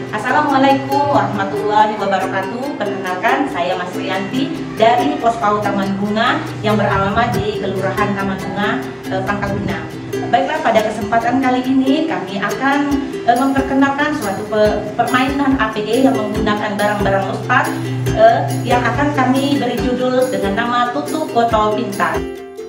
Assalamualaikum warahmatullahi wabarakatuh. Perkenalkan, saya Mas Rianti dari Pospau Taman Bunga yang beralamat di Kelurahan Taman Bunga, Pangkal Pinang. Baiklah, pada kesempatan kali ini kami akan memperkenalkan suatu permainan APE yang menggunakan barang-barang Ustadz yang akan kami beri judul dengan nama Tutup Botol Pintar.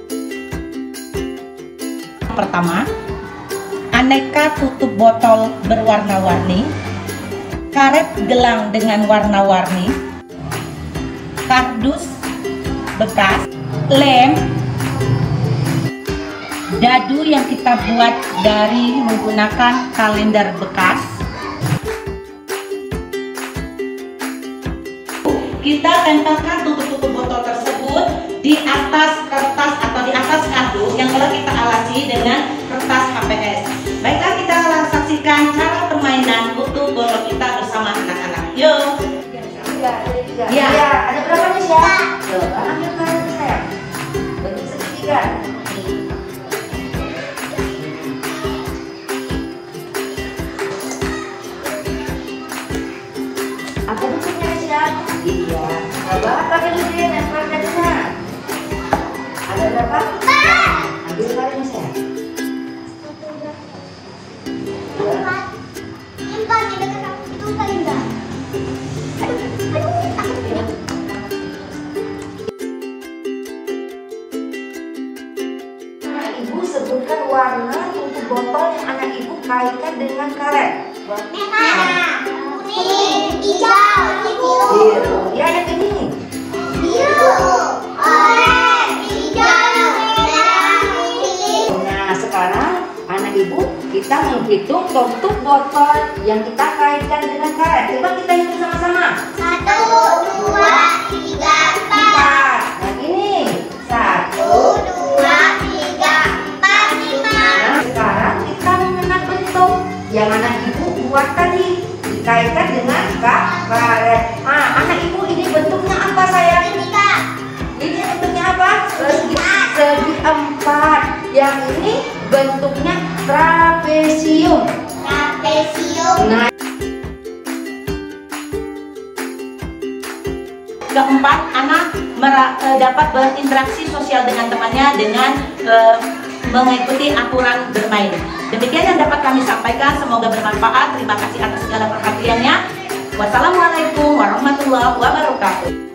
Pertama, aneka tutup botol berwarna-warni, karet gelang dengan warna-warni, kardus bekas, lem, dadu yang kita buat dari menggunakan kalender bekas. Kita tempelkan tutup-tutup botol tersebut di atas kertas atau di atas kardus yang telah kita alasi dengan kertas HPS. Baiklah, kita saksikan cara permainan tutup botol kita bersama anak-anak. Yuk. Ya, ada berapa nih, Syah? Coba ambil karet saya. Bentuk segitiga. Apa bentuknya, Syah? Iya. Coba pakai dulu ya, nempel ke sana. Ada berapa? Ambil karetnya, Syah. Ibu sebutkan warna tutup botol yang anak ibu kaitkan dengan karet. Merah, kuning, hijau, Biru. Ya, ada ini. biru, oranye, hijau, merah, putih. Nah, sekarang anak ibu kita menghitung tutup botol yang kita kaitkan dengan karet. Coba kita hitung sama-sama. 1, 2, 3, 4. Nah, ini 1. 2, 3, 4, 5. Nah, sekarang kita mengenal bentuk yang anak ibu buat tadi, dikaitkan dengan karet. Nah, anak ibu ini bentuknya apa, sayang? Ini bentuknya apa? Segi 4. Yang ini bentuknya trapesium. Nah, Keempat, anak dapat berinteraksi sosial dengan temannya dengan mengikuti aturan bermain. Demikian yang dapat kami sampaikan, semoga bermanfaat. Terima kasih atas segala perhatiannya. Wassalamualaikum warahmatullahi wabarakatuh.